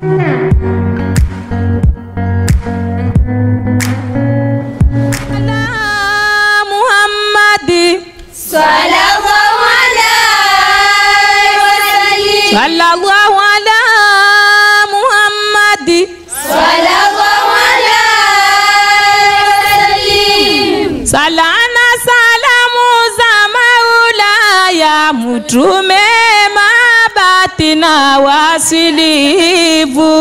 Sallallahu ala Muhammad sallallahu alaihi wasallam. Salana salamu za Maulaya mtume mabati na wasilivu.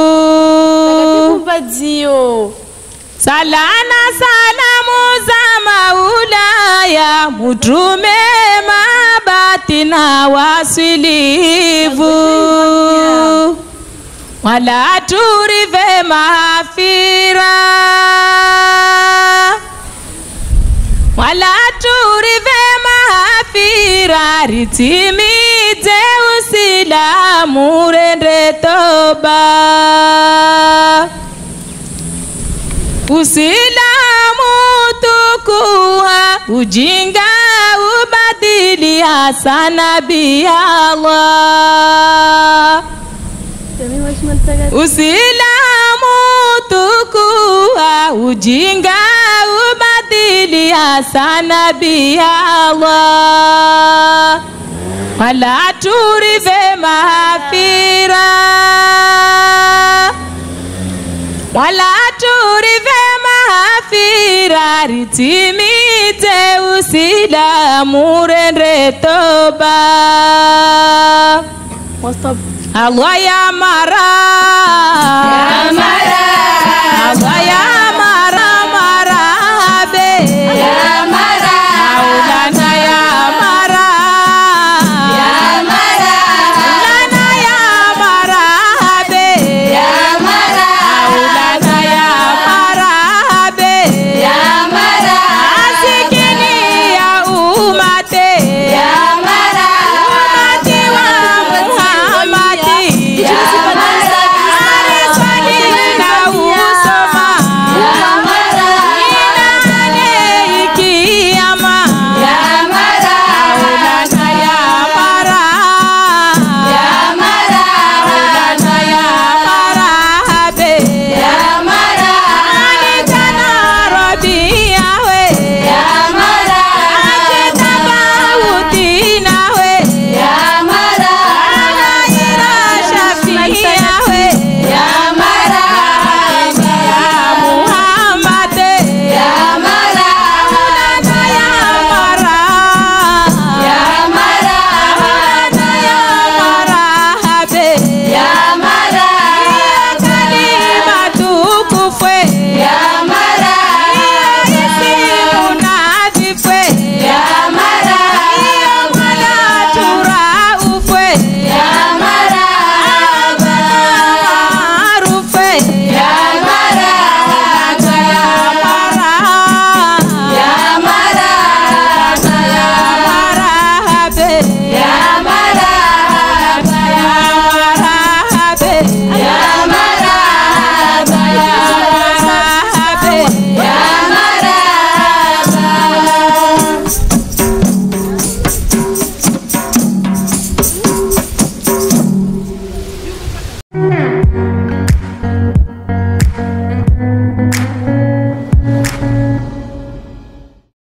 Salana salamu za Maulaya mtume mabati na wasilivu. Wala turive mahafira, wala turive mahafira, ritimite usilamu rende toba. Usilamu tukuha ujinga ubadili hasana bi Allah. Usilamu tukuha ujinga ubadili hasana bi Allah. Wala turive mahafira, wala turive mahafira, ritimite usilamu rende toba. Allah ya mara